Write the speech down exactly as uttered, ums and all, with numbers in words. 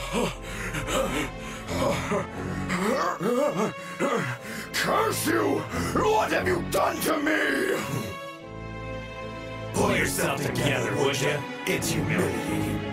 Curse you! What have you done to me? Pull yourself together, would you? It's humiliating.